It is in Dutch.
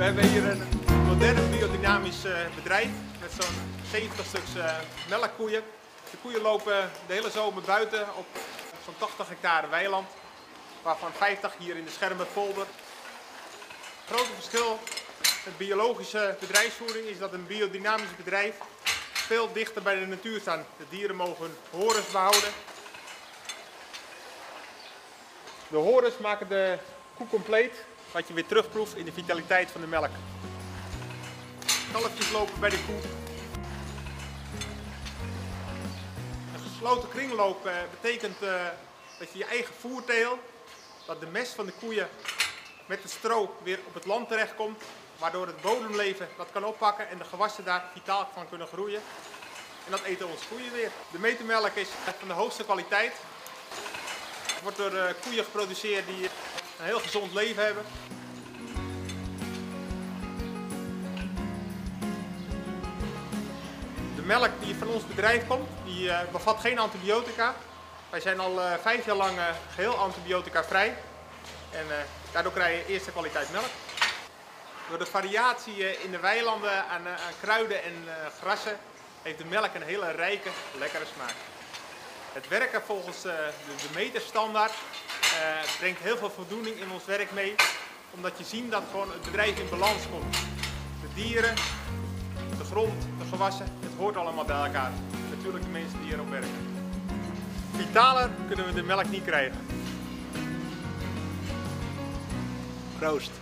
hebben hier een modern biodynamisch bedrijf met zo'n 70 stuks melkkoeien. De koeien lopen de hele zomer buiten op zo'n 80 hectare weiland, waarvan 50 hier in de Schermerpolder. Het grote verschil met biologische bedrijfsvoering is dat een biodynamisch bedrijf veel dichter bij de natuur staat. De dieren mogen hun horens behouden. De horens maken de koe compleet, wat je weer terugproeft in de vitaliteit van de melk. Kalfjes lopen bij de koe. Een gesloten kringloop betekent dat je je eigen voer teelt, dat de mest van de koeien met het stro weer op het land terechtkomt, waardoor het bodemleven dat kan oppakken en de gewassen daar vitaal van kunnen groeien. En dat eten onze koeien weer. De metermelk is van de hoogste kwaliteit. Het wordt door koeien geproduceerd die een heel gezond leven hebben. De melk die van ons bedrijf komt, die bevat geen antibiotica. Wij zijn al 5 jaar lang geheel antibiotica vrij. En daardoor krijg je eerste kwaliteit melk. Door de variatie in de weilanden aan kruiden en grassen heeft de melk een hele rijke, lekkere smaak. Het werken volgens de meterstandaard brengt heel veel voldoening in ons werk mee, omdat je ziet dat gewoon het bedrijf in balans komt. De dieren, de grond, de gewassen, het hoort allemaal bij elkaar. Natuurlijk de mensen die erop werken. Vitaler kunnen we de melk niet krijgen. Proost.